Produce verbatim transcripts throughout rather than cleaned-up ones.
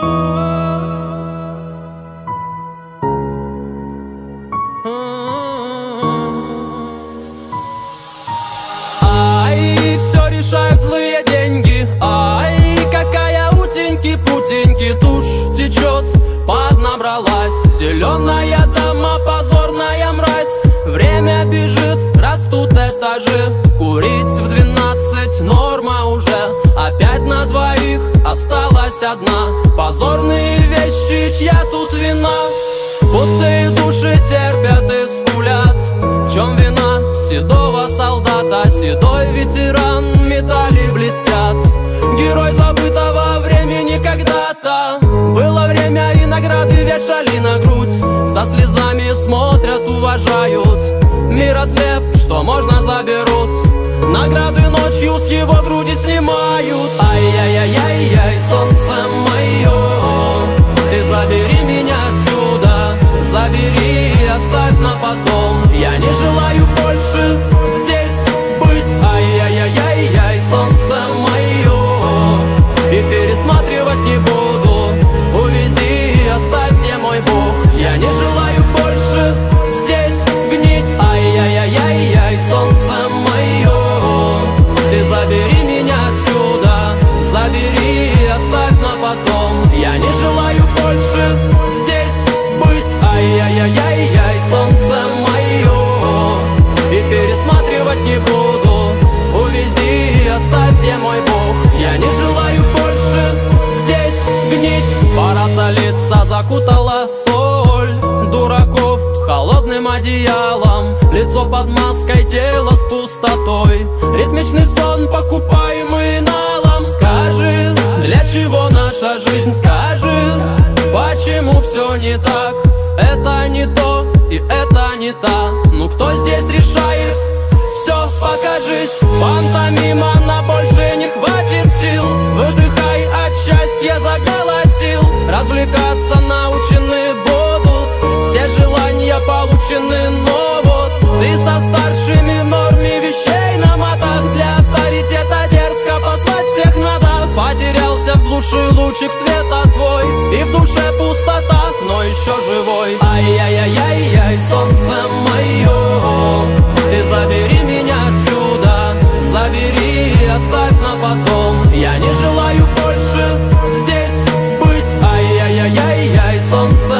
Ай, все решают злые деньги. Ай, какая утеньки-путеньки, тушь течет, поднабралась. Зеленая дома, позорная мразь. Время бежит, растут этажи. Курить в двенадцать норма уже. Опять на двоих осталась одна. Позорные вещи, чья тут вина? Пустые души терпят и скулят. В чем вина седого солдата? Седой ветеран, медали блестят. Герой забытого времени когда-то. Было время, и награды вешали на грудь. Со слезами смотрят, уважают. Мир ослеп, что можно заберут. Награды ночью с его груди снимают. Ай-яй-яй-яй-яй, солнце мое, ты забери меня отсюда. Забери и оставь на потом. Я не желаю больше здесь быть. Ай-яй-яй-яй-яй, солнце мое, и пересматривать не буду. Увези и оставь, где мой Бог. Я не желаю больше здесь гнить. Ай-яй-яй-яй-яй, солнце мое, ты забери меня отсюда. Забери и оставь на потом. Я не желаю больше здесь быть. Ай-яй-яй-яй-яй, солнце мое, и пересматривать не буду. Увези и оставь, где мой Бог. Я не желаю больше здесь гнить. Пора солиться, закутала соль дураков холодным одеялом. Лицо под маской, тело с пустотой. Ритмичный сон, покупаемый налом. Скажи, для чего наша жизнь? Скажи, почему все не так? Это не то и это не та. Ну кто здесь решает? Все, покажись. Пантомима, на больше не хватит сил. Выдыхай от счастья, заголосил. Развлекаться научены будут. Все желания получены, но вот ты со старшими в норме вещей на матах. Для авторитета дерзко послать всех надо. Потерялся в глуши лучик света твой, и в душе пустота, но еще живой. Ай-яй-яй-яй-яй, солнце мое, ты забери меня отсюда. Забери и оставь на потом. Я не желаю больше здесь быть. Ай-яй-яй-яй-яй, солнце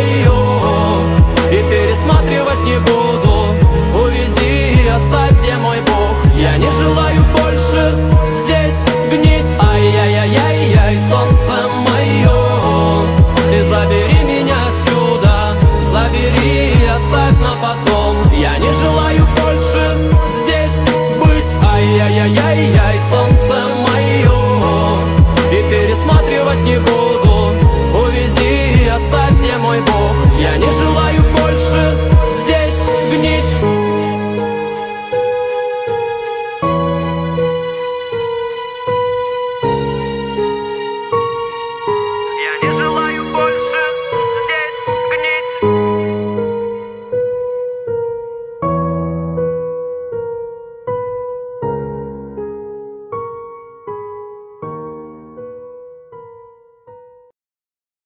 мое, и пересматривать не буду. Увези и оставь, где мой Бог. Я не желаю больше здесь гнить. Ай-яй-яй-яй-яй, солнце мое, ты забери меня отсюда. Забери и оставь на потом. Я не желаю больше здесь быть. Ай-яй-яй-яй-яй, солнце мое, и пересматривать не буду.